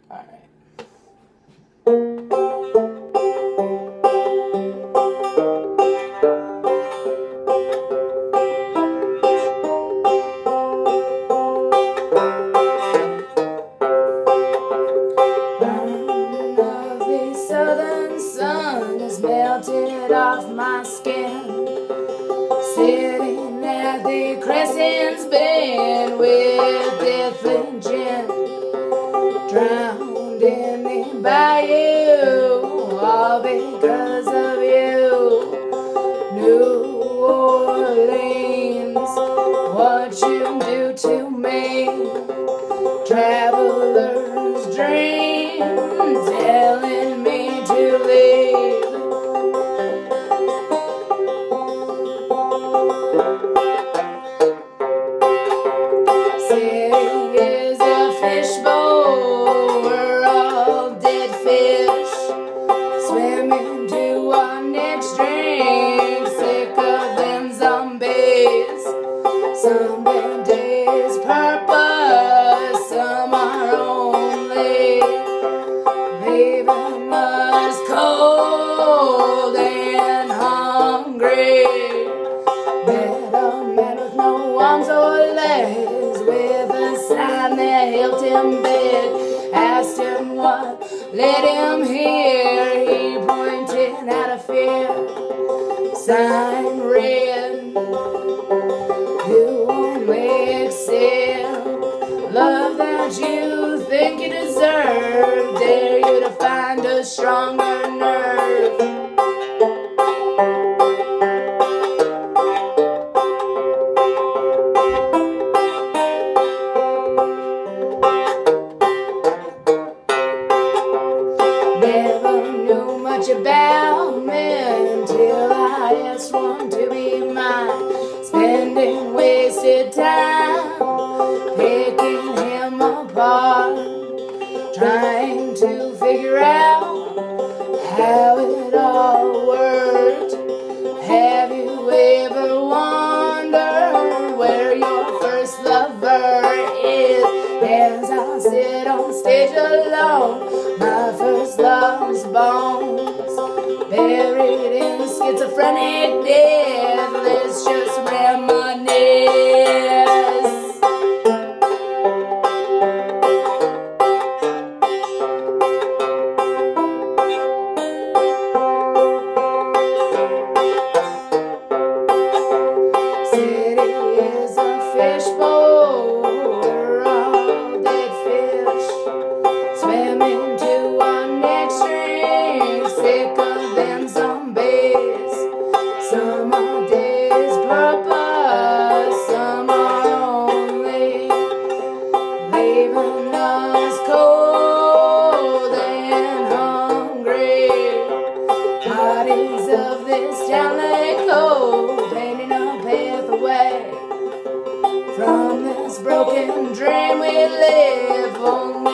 Alright. The southern sun has melted off my skin, sitting at the crescent's bend with deathly gin, drowned in the bayou, all because of you. New Orleans, what you do to me, traveler's dream, telling me to leave. City is a fishbowl, we're all dead fish, swimming to our next drink, sicker than zombies. Some days purpose, some are only leaving us cold and hungry. Met a man with no arms or legs, with a sign that helped him beg. Asked him what led him here, he pointed out a fear. Sign read, you only accept love that you think you deserve. Dare you to find a stronger nerve. Never knew much about men till I asked one to be mine, spending wasted time picking him apart, trying to figure out how it all worked. Have you ever wondered where your first lover is? As I sit on stage alone, my first love's bones, buried in schizophrenic death. Let's just reminisce. City is a fishbowl, we're all dead fish, swimming to our next drink, sicker than zombies. Some are days purpose, some are only leaving us cold and hungry. Parties of this town let go, painting a path away from this broken dream we live on.